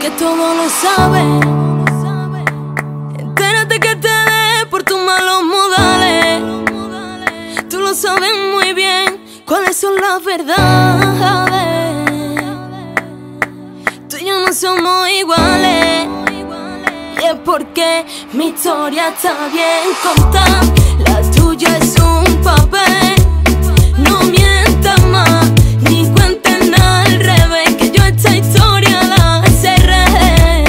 que todo lo sabes. Entérate que te dejé por tus malos modales. Tú lo sabes muy bien cuáles son las verdades. Tú y yo no somos iguales, y es porque mi historia está bien contada. La tuya es un papel. No mientas más, ni cuentes nada al revés, que yo esta historia la cerré.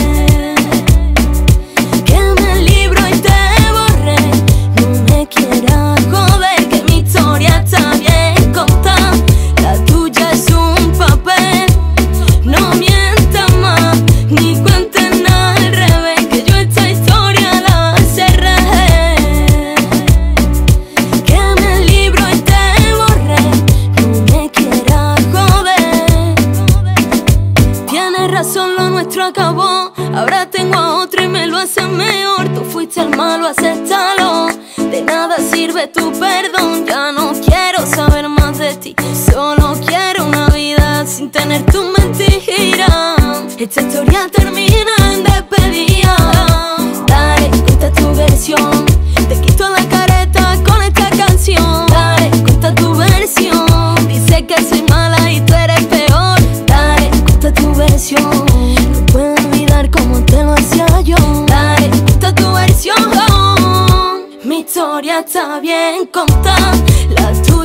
Quemé el libro y te borré. No me quieras joder, que mi historia está bien contada. La tuya es un papel. No mientas más, ni cuentes nada al revés, que yo esta historia la cerré. Quemé el libro y te borré. No me quieras joder. Tienes razón, lo nuestro acabó. Ahora tengo a otro y me lo hace mejor. Tú fuiste el malo, acéptalo. De nada sirve tu perdón. Ya no quiero saber más de ti. Solo quiero una vida sin tener tu mentira. Esta historia termina en despedida. Dale, cuenta tu versión. Te quito la careta con esta canción. Dale, cuenta tu versión. Dice que soy mala y tú eres peor. Dale, cuenta tu versión. No puedo olvidar como te lo hacía yo. Dale, cuenta tu versión. Mi historia está bien contada. La tuya